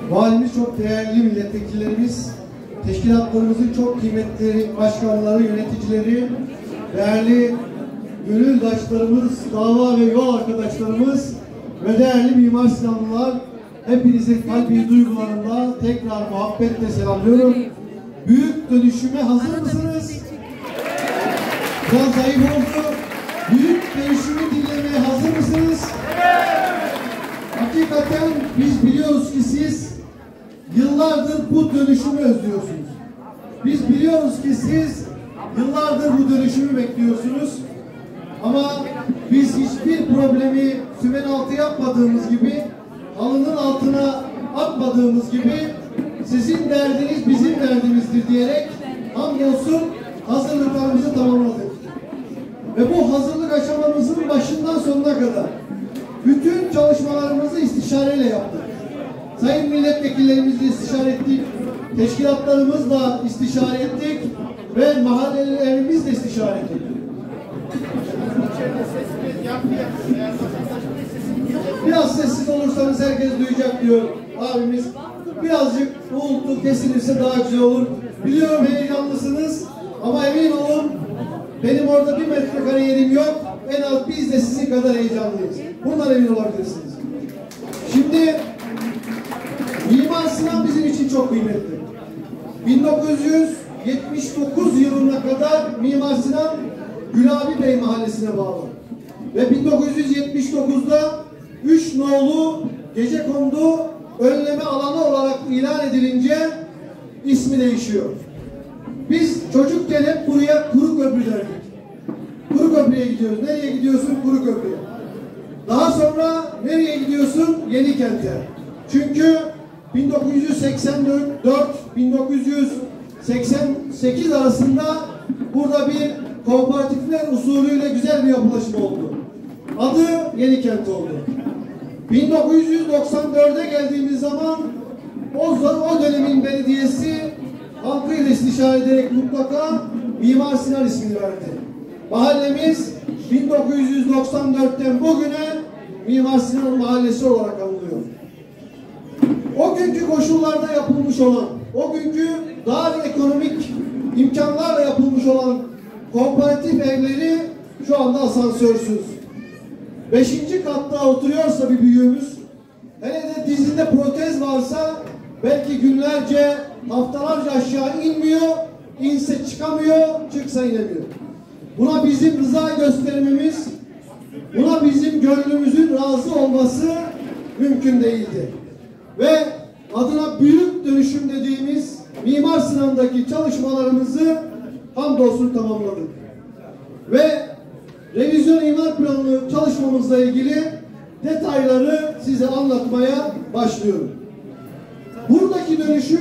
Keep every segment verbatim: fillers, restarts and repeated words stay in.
valimiz, çok değerli milletvekillerimiz, teşkilatlarımızın çok kıymetli başkanları, yöneticileri, değerli gönüldaşlarımız, dava ve yol arkadaşlarımız ve değerli Mimar Sinanlılar, hepinizi kalbi duygularımla tekrar muhabbetle selamlıyorum. Büyük dönüşüme hazır mısınız? Biraz zayıf oldu. Büyük dönüşümü dinlemeye hazır mısınız? Hakikaten biz biliyoruz ki siz yıllardır bu dönüşümü özlüyorsunuz. Biz biliyoruz ki siz yıllardır bu dönüşümü bekliyorsunuz. Ama biz hiçbir problemi sümen altı yapmadığımız gibi, halının altına atmadığımız gibi sizin derdiniz bizim derdimizdir diyerek hamdolsun hazırlıklarımızı tamamladık. Ve bu hazırlık aşamamızın başından sonuna kadar bütün çalışmalarımızı istişareyle yaptık. Sayın milletvekillerimizle istişare ettik, teşkilatlarımızla istişare ettik ve mahallelerimizle istişare ettik. Biraz sessiz olursanız herkes duyacak diyor abimiz. Birazcık uğultu kesilirse daha güzel olur. Biliyorum heyecanlısınız ama emin olun benim orada bir metrekare yerim yok. En az biz de sizin kadar heyecanlıyız. Bundan emin olabilirsiniz. Şimdi Mimar Sinan bizim için çok kıymetli. bin dokuz yüz yetmiş dokuz yılına kadar Mimar Sinan Gülabi Bey mahallesine bağlı. Ve bin dokuz yüz yetmiş dokuzda üç nolu Gecekondu önleme alanı olarak ilan edilince ismi değişiyor. Biz çocukken hep buraya Kuru Köprü derdik. Kuru Köprü'ye gidiyoruz. Nereye gidiyorsun? Kuru Köprü'ye. Daha sonra nereye gidiyorsun? Yenikent'e. Çünkü bin dokuz yüz seksen dört bin dokuz yüz seksen sekiz arasında burada bir kooperatifler usulüyle güzel bir yapılaşma oldu. Adı Yenikent oldu. bin dokuz yüz doksan dörde geldiğimiz zaman o, o dönemin belediyesi halkıyla istişare ederek mutlaka Mimar Sinan ismini verdi. Mahallemiz bin dokuz yüz doksan dörtten bugüne Mimar Sinan Mahallesi olarak anılıyor. O günkü koşullarda yapılmış olan, o günkü dar ekonomik imkanlarla yapılmış olan kooperatif evleri şu anda asansörsüz. Beşinci katta oturuyorsa bir büyüğümüz, hele de dizinde protez varsa belki günlerce, haftalarca aşağı inmiyor, inse çıkamıyor, çıksa inemiyor. Buna bizim rıza göstermemiz, buna bizim gönlümüzün razı olması mümkün değildi. Ve adına büyük dönüşüm dediğimiz Mimar Sinan'daki çalışmalarımızı hamdolsun tamamladık. Ve revizyon imar planı çalışmamızla ilgili detayları size anlatmaya başlıyorum. Buradaki dönüşüm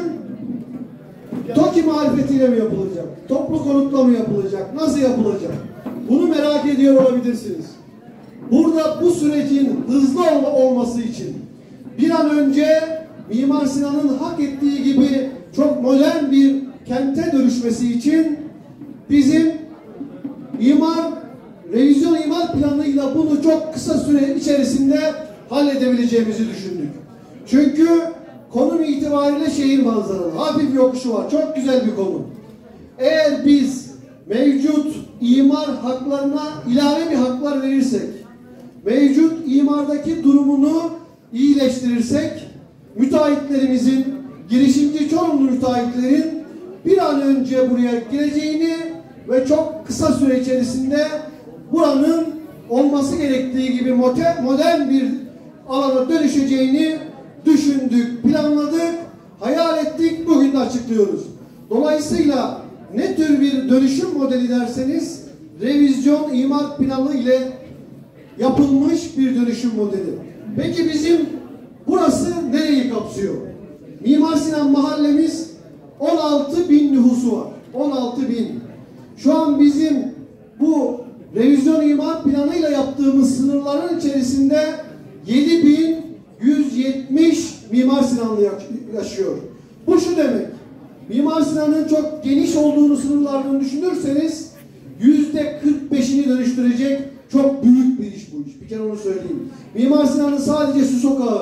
TOKİ marifetiyle mi yapılacak? Toplu konutla mı yapılacak? Nasıl yapılacak? Bunu merak ediyor olabilirsiniz. Burada bu sürecin hızlı olması için bir an önce Mimar Sinan'ın hak ettiği gibi çok modern bir kente dönüşmesi için bizim imar, revizyon imar planıyla bunu çok kısa süre içerisinde halledebileceğimizi düşündük. Çünkü konum itibariyle şehir manzaralı, hafif yokuşu var, çok güzel bir konum. Eğer biz mevcut imar haklarına ilave bir haklar verirsek, mevcut imardaki durumunu iyileştirirsek, müteahhitlerimizin, girişimci Çorumlu müteahhitlerin bir an önce buraya gireceğini ve çok kısa süre içerisinde buranın olması gerektiği gibi modern bir alana dönüşeceğini düşündük, planladık, hayal ettik, bugün de açıklıyoruz. Dolayısıyla ne tür bir dönüşüm modeli derseniz, revizyon imar planı ile yapılmış bir dönüşüm modeli. Peki bizim burası nereyi kapsıyor? Mimar Sinan mahallemiz on altı bin nüfusu var. on altı bin. Şu an bizim bu revizyon imar planıyla yaptığımız sınırların içerisinde yedi bin yüz yetmiş Mimar Sinanlı yaşıyor. Bu şu demek. Mimar Sinan'ın çok geniş olduğunu, sınırlarını düşünürseniz yüzde kırk beşini dönüştürecek çok büyük bir iş bu iş. Bir kere onu söyleyeyim. Mimar Sinan'ın sadece Su Sokağı,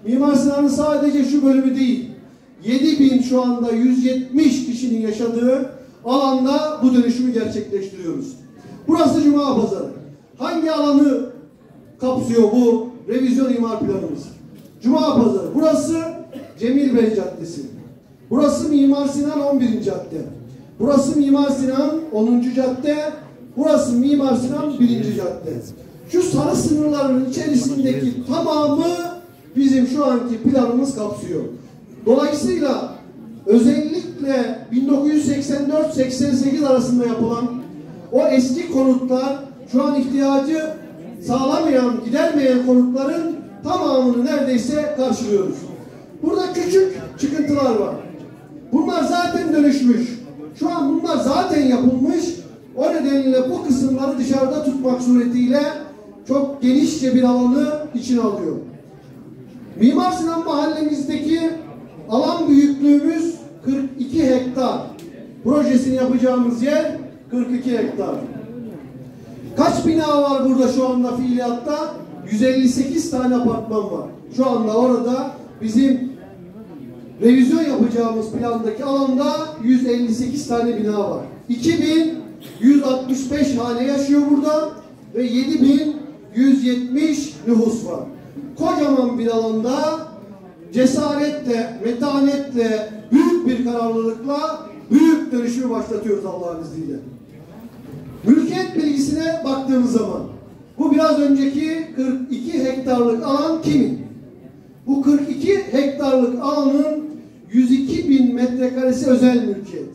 Mimar Sinan'ın sadece şu bölümü değil, yedi bin şu anda yüz yetmiş kişinin yaşadığı alanda bu dönüşümü gerçekleştiriyoruz. Burası Cuma Pazarı. Hangi alanı kapsıyor bu revizyon imar planımız? Cuma Pazarı. Burası Cemil Bey Caddesi. Burası Mimar Sinan on birinci cadde. Burası Mimar Sinan onuncu cadde. Burası Mimar Sinan birinci cadde. Şu sarı sınırların içerisindeki tamamı bizim şu anki planımız kapsıyor. Dolayısıyla özellikle bin dokuz yüz seksen dört seksen sekiz arasında yapılan o eski konutlar, şu an ihtiyacı sağlamayan, gidermeyen konutların tamamını neredeyse karşılıyoruz. Burada küçük çıkıntılar var. Bunlar zaten dönüşmüş. Şu an bunlar zaten yapılmış. O nedenle bu kısımları dışarıda tutmak suretiyle çok genişçe bir alanı içine alıyor. Mimar Sinan mahallemizdeki alan büyüklüğümüz kırk iki hektar. Projesini yapacağımız yer kırk iki hektar. Kaç bina var burada şu anda fiiliyatta? yüz elli sekiz tane apartman var. Şu anda orada bizim revizyon yapacağımız plandaki alanda yüz elli sekiz tane bina var. iki bin yüz altmış beş hane yaşıyor burada ve yedi bin yüz yetmiş nüfus var. Kocaman bir alanda cesaretle, metanetle, büyük bir kararlılıkla büyük dönüşümü başlatıyoruz Allah'ın izniyle. Mülkiyet bilgisine baktığımız zaman bu biraz önceki kırk iki hektarlık alan kimin? Bu kırk iki hektarlık alanın yüz iki bin metrekaresi özel mülkiyet.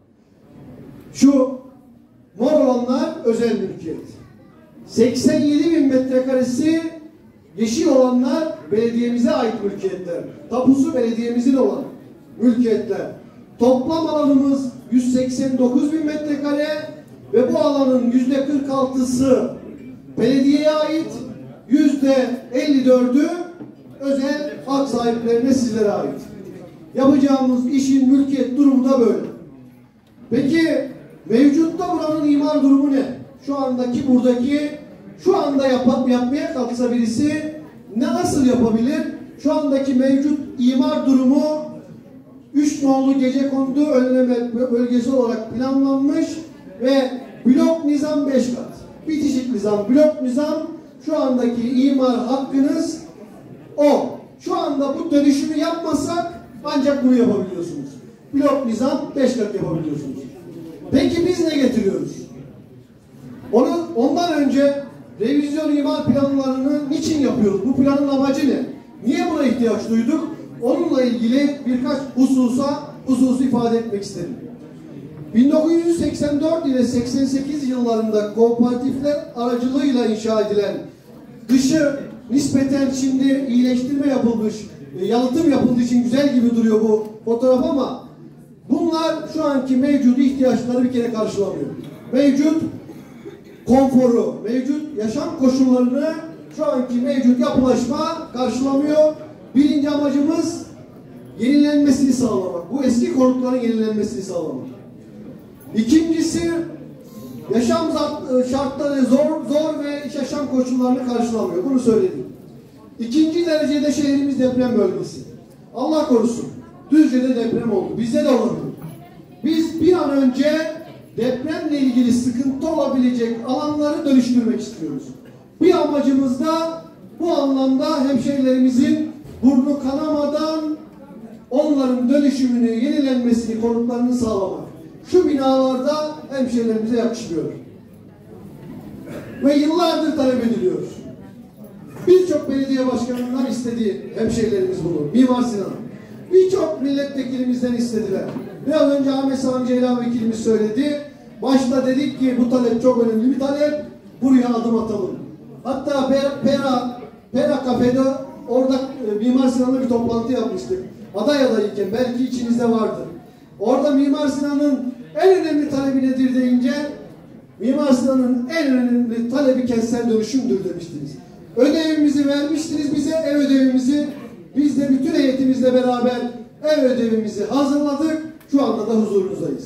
Şu mor olanlar özel mülkiyet. seksen yedi bin metrekaresi yeşil olanlar belediyemize ait mülkiyetler. Tapusu belediyemizin olan mülkiyetler. Toplam alanımız yüz seksen dokuz bin metrekare ve bu alanın yüzde kırk altısı belediyeye ait, yüzde elli dördü özel hak sahiplerine, sizlere ait. Yapacağımız işin mülkiyet durumu da böyle. Peki mevcutta buranın imar durumu ne? Şu andaki buradaki şu anda yap yapmaya kalksa birisi ne nasıl yapabilir? Şu andaki mevcut imar durumu üç nolu gecekondu önleme bölgesi olarak planlanmış ve blok nizam beş kat. Bitişik nizam, blok nizam şu andaki imar hakkınız o. Şu anda bu dönüşümü yapmasak ancak bunu yapabiliyorsunuz. Blok nizam beş kat yapabiliyorsunuz. Peki biz ne getiriyoruz? Onu, ondan önce revizyon imar planlarını niçin yapıyoruz? Bu planın amacı ne? Niye buna ihtiyaç duyduk? Onunla ilgili birkaç hususa hususu ifade etmek istedim. bin dokuz yüz seksen dört ile seksen sekiz yıllarında kooperatifler aracılığıyla inşa edilen, dışı nispeten şimdi iyileştirme yapılmış, yalıtım yapıldığı için güzel gibi duruyor bu fotoğraf ama bunlar şu anki mevcut ihtiyaçları bir kere karşılamıyor. Mevcut konforu, mevcut yaşam koşullarını şu anki mevcut yapılaşma karşılamıyor. Birinci amacımız yenilenmesini sağlamak. Bu eski konutların yenilenmesini sağlamak. İkincisi yaşam şartları zor, zor ve yaşam koşullarını karşılamıyor. Bunu söyledim. İkinci derecede şehrimiz deprem bölgesi. Allah korusun. Düzce'de deprem oldu. Bizde de olabilir. Biz bir an önce depremle ilgili sıkıntı olabilecek alanları dönüştürmek istiyoruz. Bir amacımız da bu anlamda hemşehrilerimizin burnu kanamadan onların dönüşümünü, yenilenmesini, konutlarını sağlamak. Şu binalarda hemşehrilerimize yakışmıyor. Ve yıllardır talep ediliyor. Birçok belediye başkanından istedi hemşehrilerimiz bunu. Mimar Sinan. Birçok milletvekilimizden istediler. Biraz önce Ahmet Sami Ceylan vekilimiz söyledi. Başta dedik ki bu talep çok önemli bir talep. Buraya adım atalım. Hatta Pera, Pera Kafede orada e, Mimar Sinan'la bir toplantı yapmıştık. Aday adayken belki içinizde vardır. Orada Mimar Sinan'ın en önemli talebi nedir deyince Mimar Sinan'ın en önemli talebi kentsel dönüşümdür demiştiniz. Ödevimizi vermiştiniz bize, ev ödevimizi. Biz de bütün heyetimizle beraber ev ödevimizi hazırladık. Şu anda da huzurunuzdayız.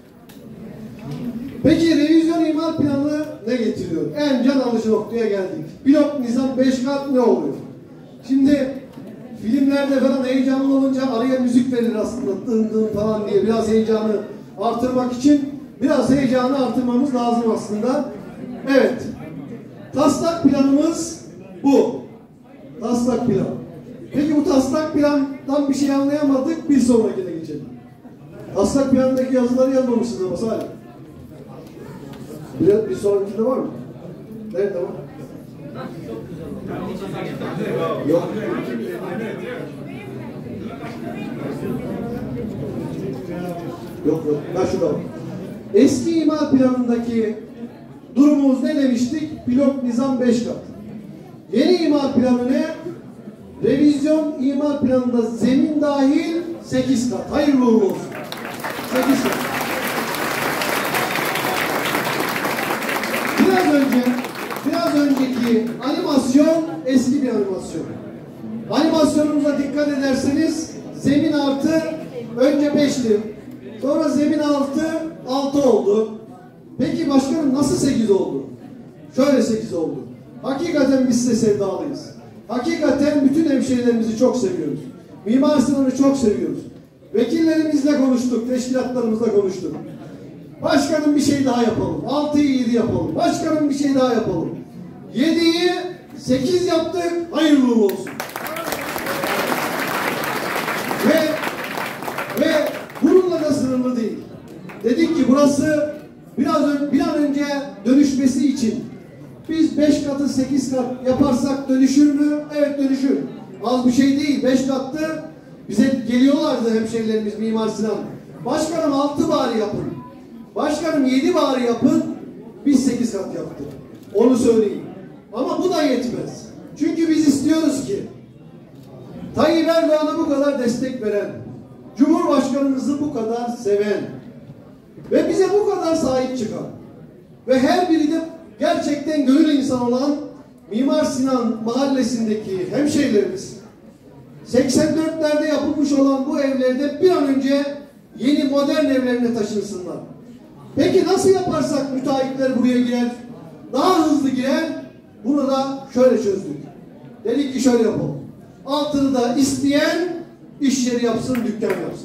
Peki revizyon imar planı ne getiriyor? En can alıcı noktaya geldik. Blok nizam beş kat ne oluyor? Şimdi filmlerde falan heyecanlı olunca araya müzik verilir aslında. Dın dın falan diye biraz heyecanı artırmak için biraz heyecanı artırmamız lazım aslında. Evet. Taslak planımız bu. Taslak plan. Peki bu taslak plandan bir şey anlayamadık. Bir sonrakine geçelim. Taslak planındaki yazıları yazmamışsınız ama Salih. Bir, bir sonrakinde var mı? Evet, tamam. Yok. Yok yok. Ben şurada var. Eski imar planındaki durumumuz ne demiştik? Pilot nizam beş kat. Yeni imar planı ne? Revizyon imar planında zemin dahil sekiz kat. Hayırlı uğurlu olsun. sekiz kat. Biraz önce biraz önceki animasyon eski bir animasyon. Animasyonumuza dikkat ederseniz zemin artı önce beşti. Sonra zemin altı altı oldu. Peki başkanım nasıl sekiz oldu? Şöyle sekiz oldu. Hakikaten biz size sevdalıyız. Hakikaten bütün hemşehrilerimizi çok seviyoruz. Mimar Sinan'ı çok seviyoruz. Vekillerimizle konuştuk, teşkilatlarımızla konuştuk. Başkanım bir şey daha yapalım. altıyı yedi yapalım. Başkanım bir şey daha yapalım. yediyi sekiz yaptık. Hayırlı uğurlu olsun. Ve ve bununla da sınırlı değil. Dedik ki burası biraz ön, bir an önce dönüşmesi için biz beş katı sekiz kat yaparsak dönüşür mü? Evet dönüşür. Az bir şey değil. beş kattı. Bize geliyorlardı hemşehrilerimiz Mimar Sinan. Başkanım altı bari yapın. Başkanım yedi bari yapın. Biz sekiz kat yaptık. Onu söyleyeyim. Ama bu da yetmez. Çünkü biz istiyoruz ki Tayyip Erdoğan'a bu kadar destek veren, Cumhurbaşkanımızı bu kadar seven ve bize bu kadar sahip çıkan ve her biri de gerçekten gönül insan olan Mimar Sinan mahallesindeki hemşehrilerimiz seksen dörtlerde yapılmış olan bu evlerde bir an önce yeni modern evlerine taşınsınlar. Peki nasıl yaparsak müteahhitler buraya girer? Daha hızlı girer. Bunu da şöyle çözdük. Dedik ki şöyle yapalım. Altını da isteyen iş yeri yapsın, dükkan yapsın.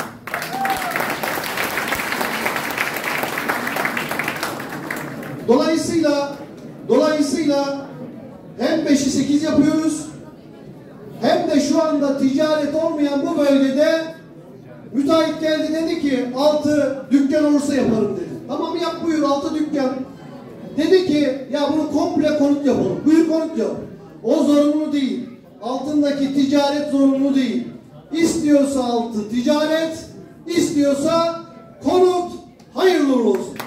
Dolayısıyla dolayısıyla hem beşi sekiz yapıyoruz hem de şu anda ticaret olmayan bu bölgede müteahhit geldi dedi ki altı dükkan olursa yaparım dedi. Tamam yap buyur altı dükkan. Dedi ki ya bunu komple konut yapalım. Buyur konut yap. O zorunlu değil. Altındaki ticaret zorunlu değil. İstiyorsa altı ticaret, istiyorsa konut. Hayırlı uğurlu olsun.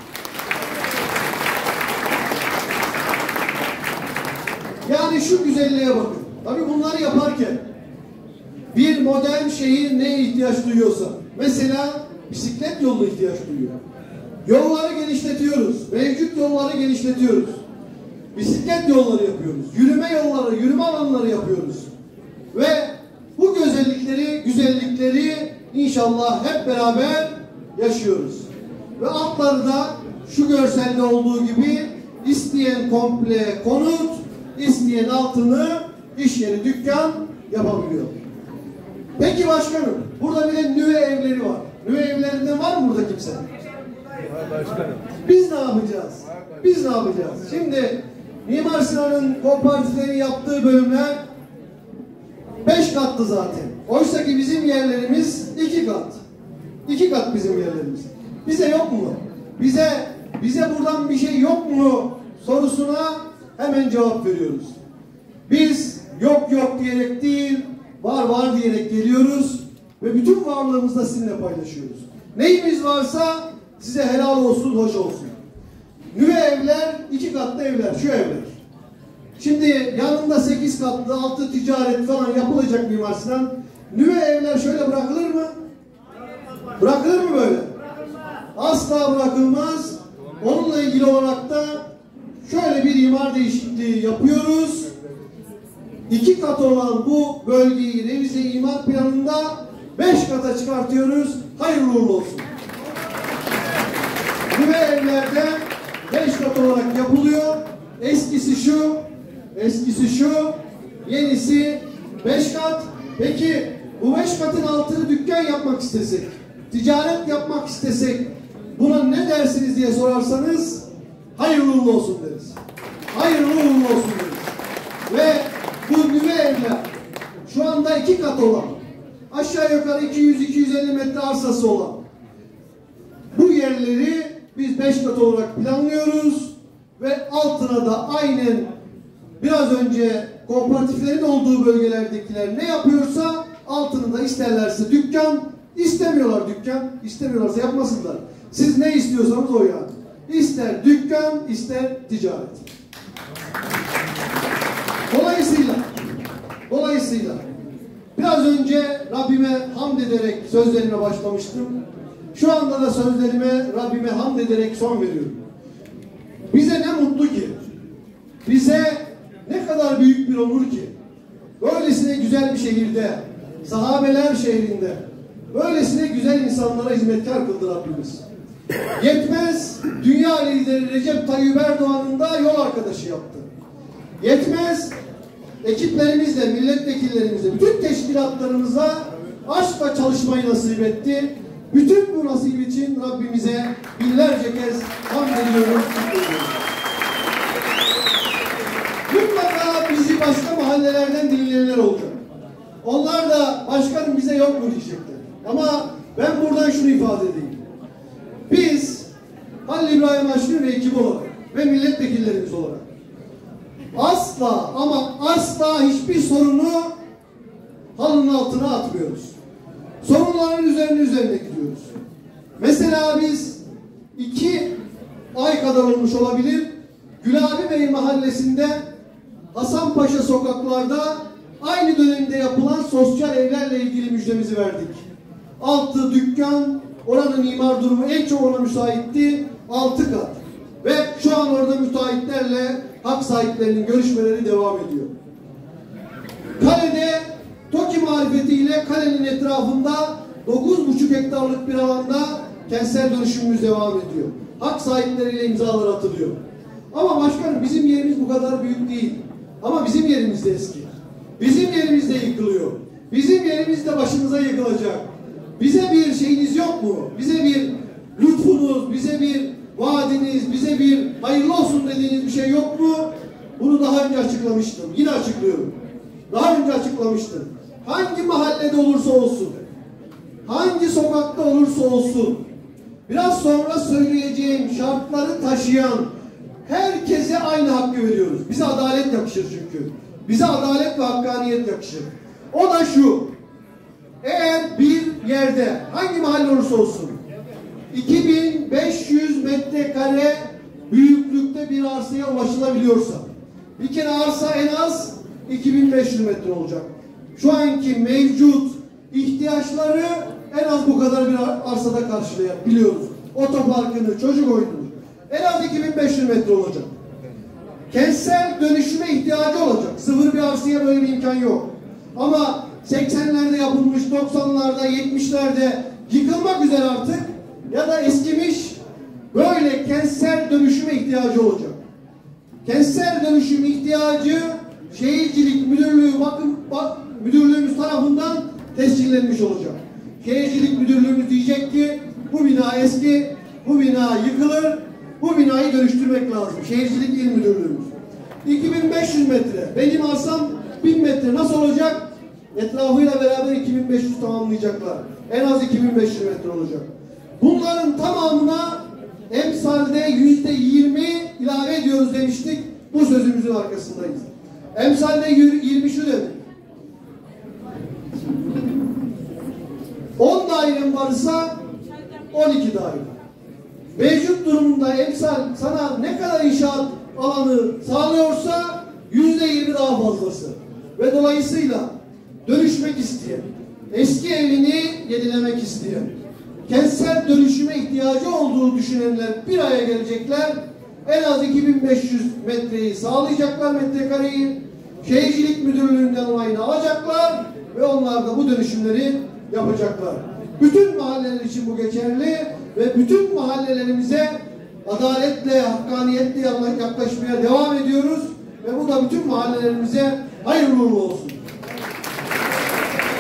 Yani şu güzelliğe bakın. Tabii bunları yaparken bir modern şehir neye ihtiyaç duyuyorsa, mesela bisiklet yoluna ihtiyaç duyuyor. Yolları genişletiyoruz. Mevcut yolları genişletiyoruz. Bisiklet yolları yapıyoruz. Yürüme yolları, yürüme alanları yapıyoruz. Ve bu güzellikleri, güzellikleri inşallah hep beraber yaşıyoruz. Ve altları da şu görselde olduğu gibi isteyen komple konut, isteyen altını iş yeri, dükkan yapabiliyor. Peki başkanım, burada bir de nüve evleri var. Nüve evlerinden var mı burada kimse? Başkanım. Biz ne yapacağız? Biz ne yapacağız? Şimdi Mimar Sinan'ın kooperatifleri yaptığı bölümler beş kattı zaten. Oysa ki bizim yerlerimiz iki kat. İki kat bizim yerlerimiz. Bize yok mu? Bize bize buradan bir şey yok mu sorusuna hemen cevap veriyoruz. Biz yok yok diyerek değil, var var diyerek geliyoruz ve bütün varlığımızla sizinle paylaşıyoruz. Neyimiz varsa size helal olsun, hoş olsun. Nüve evler, iki katlı evler, şu evler. Şimdi yanında sekiz katlı, altı ticaret falan yapılacak Mimar Sinan. Nüve evler şöyle bırakılır mı? Bırakılır mı böyle? Asla bırakılmaz. Onunla ilgili olarak da şöyle bir imar değişikliği yapıyoruz. İki kat olan bu bölgeyi revize imar planında beş kata çıkartıyoruz. Hayırlı uğurlu olsun. Nüve evlerde beş kat olarak yapılıyor. Eskisi şu, eskisi şu, yenisi beş kat. Peki bu beş katın altını dükkan yapmak istesek, ticaret yapmak istesek buna ne dersiniz diye sorarsanız hayırlı uğurlu olsun deriz. Hayırlı uğurlu olsun deriz. Ve bu nüve evler şu anda iki kat olan, aşağı yukarı iki yüz iki yüz elli metre arsası olan bu yerleri biz beş kat olarak planlıyoruz ve altına da aynen biraz önce kooperatiflerin olduğu bölgelerdekiler ne yapıyorsa altını da isterlerse dükkan, istemiyorlar dükkan, istemiyorlarsa yapmasınlar. Siz ne istiyorsanız o yani. İster dükkan, ister ticaret. Dolayısıyla dolayısıyla biraz önce Rabbime hamd ederek sözlerime başlamıştım. Şu anda da sözlerime Rabbime hamd ederek son veriyorum. Bize ne mutlu ki, bize ne kadar büyük bir onur ki, böylesine güzel bir şehirde, sahabeler şehrinde, böylesine güzel insanlara hizmetkar kıldı Rabbimiz. Yetmez, dünya lideri Recep Tayyip Erdoğan'ın da yol arkadaşı yaptı. Yetmez, ekiplerimizle, milletvekillerimizle, bütün teşkilatlarımıza aşkla çalışmayı nasip etti. Bütün bu nasip için Rabbimize binlerce kez hamd ediyoruz. Mutlaka bizi başka mahallelerden dinleyenler olacak. Onlar da başkanım bize yok mu diyecekler. Ama ben buradan şunu ifade edeyim. Biz Halil İbrahim Haşmi ve ekibi olarak ve milletvekillerimiz olarak asla ama asla hiçbir sorunu halının altına atmıyoruz. Sorunların üzerine üzerine gidiyoruz. Mesela biz iki ay kadar olmuş olabilir. Gülabi Bey mahallesinde Hasanpaşa sokaklarda aynı dönemde yapılan sosyal evlerle ilgili müjdemizi verdik. Altı dükkan, oranın imar durumu en çok ona müsaitti. Altı kat. Ve şu an orada müteahhitlerle hak sahiplerinin görüşmeleri devam ediyor. Kale'de TOKİ marifetiyle kalenin etrafında dokuz buçuk hektarlık bir alanda kentsel dönüşümümüz devam ediyor. Hak sahipleriyle imzalar atılıyor. Ama başkanım bizim yerimiz bu kadar büyük değil. Ama bizim yerimiz de eski. Bizim yerimiz de yıkılıyor. Bizim yerimiz de başımıza yıkılacak. Bize bir şeyiniz yok mu? Bize bir lütfunuz, bize bir vaadiniz, bize bir hayırlı olsun dediğiniz bir şey yok mu? Bunu daha önce açıklamıştım. Yine açıklıyorum. Daha önce açıklamıştım. Hangi mahallede olursa olsun, hangi sokakta olursa olsun, biraz sonra söyleyeceğim şartları taşıyan herkese aynı hakkı veriyoruz. Bize adalet yakışır çünkü. Bize adalet ve hakkaniyet yakışır. O da şu: eğer bir yerde hangi mahalle olursa olsun iki bin beş yüz metrekare büyüklükte bir arsaya ulaşılabiliyorsa, bir kere arsa en az iki bin beş yüz metre olacak. Şu anki mevcut ihtiyaçları en az bu kadar bir arsada karşılayabiliyoruz. Otoparkını, çocuk oyununu en az iki bin beş yüz metre olacak. Kentsel dönüşüme ihtiyacı olacak. Sıfır bir arsaya böyle bir imkan yok. Ama seksenlerde yapılmış, doksanlarda, yetmişlerde yıkılmak üzere artık ya da eskimiş, böyle kentsel dönüşüme ihtiyacı olacak. Kentsel dönüşüm ihtiyacı Şehircilik Müdürlüğü bakın bak, müdürlüğümüz tarafından tescillenmiş olacak. Şehircilik Müdürlüğümüz diyecek ki bu bina eski, bu bina yıkılır, bu binayı dönüştürmek lazım. Şehircilik İl Müdürlüğümüz. iki bin beş yüz metre. Benim arsam bin metre. Nasıl olacak? Etrafıyla beraber iki bin beş yüz tamamlayacaklar. En az iki bin beş yüz metre olacak. Bunların tamamına emsalde yüzde yirmi ilave ediyoruz demiştik. Bu sözümüzün arkasındayız. Emsalde yirmi şu demek. on dairem varsa on iki daire. Mevcut durumunda emsal sana ne kadar inşaat alanı sağlıyorsa yüzde yirmi daha fazlası. Ve dolayısıyla dönüşmek isteyen, eski evini yenilemek isteyen, kentsel dönüşüme ihtiyacı olduğu düşünenler bir araya gelecekler. En az iki bin beş yüz metreyi sağlayacaklar, metrekareyi. Şehircilik Müdürlüğü'nden onayını alacaklar ve onlar da bu dönüşümleri yapacaklar. Bütün mahalleler için bu geçerli ve bütün mahallelerimize adaletle, hakkaniyetle yaklaşmaya devam ediyoruz ve bu da bütün mahallelerimize hayırlı uğurlu olsun.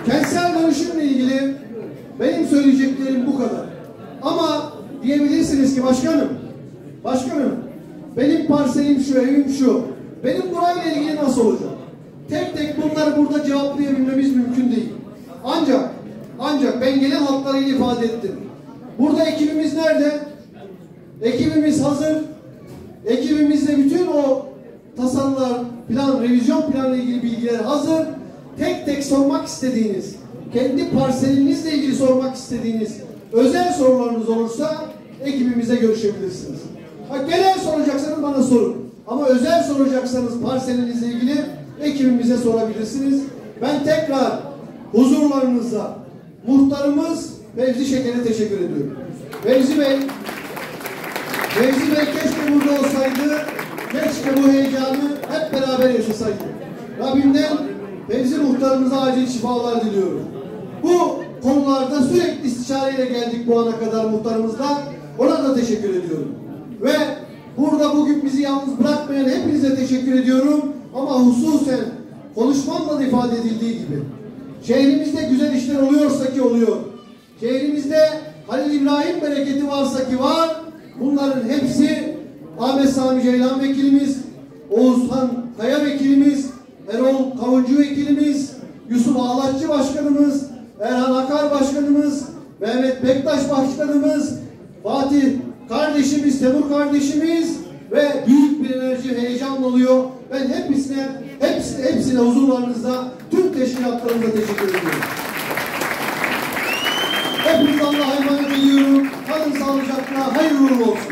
Kentsel dönüşümle ilgili benim söyleyeceklerim bu kadar. Ama diyebilirsiniz ki başkanım, başkanım benim parselim şu, evim şu. Benim burayla ilgili nasıl olacak? Tek tek bunları burada cevaplayabilmemiz mümkün değil. Ancak, ancak ben genel hatlarıyla ifade ettim. Burada ekibimiz nerede? Ekibimiz hazır. Ekibimizde bütün o tasarılar, plan, revizyon planla ilgili bilgiler hazır. Tek tek sormak istediğiniz, kendi parselinizle ilgili sormak istediğiniz özel sorularınız olursa ekibimize görüşebilirsiniz. Ha, genel soracaksanız bana sorun. Ama özel soracaksanız parselinizle ilgili ekibimize sorabilirsiniz. Ben tekrar huzurlarınızda muhtarımız Fevzi Şeker'e teşekkür ediyorum. Fevzi Bey, Fevzi Bey keşke burada olsaydı, keşke bu heyecanı hep beraber yaşasaydık. Rabbimden Fevzi muhtarımıza acil şifalar diliyorum. Bu konularda sürekli istişareyle geldik bu ana kadar muhtarımızla. Ona da teşekkür ediyorum. Ve burada bugün bizi yalnız bırakmayan hepinize teşekkür ediyorum. Ama hususen konuşmamla da ifade edildiği gibi şehrimizde güzel işler oluyorsa ki oluyor. Şehrimizde Halil İbrahim bereketi varsa ki var. Bunların hepsi Ahmet Sami Ceylan vekilimiz, Oğuzhan Kaya vekilimiz, Erol Kavuncu vekilimiz, Yusuf Ağlatçı başkanımız, Erhan Akar başkanımız, Mehmet Bektaş başkanımız, Fatih kardeşimiz, Temur kardeşimiz ve büyük bir enerji, heyecan oluyor. Ben hepsine, hepsine, hepsine huzurlarınızda, tüm teşkilatlarımıza teşekkür ediyorum. Hepiniz Allah'a emanet ediyorum. Kalın sağlıcakla, hayırlı uğurlu olsun.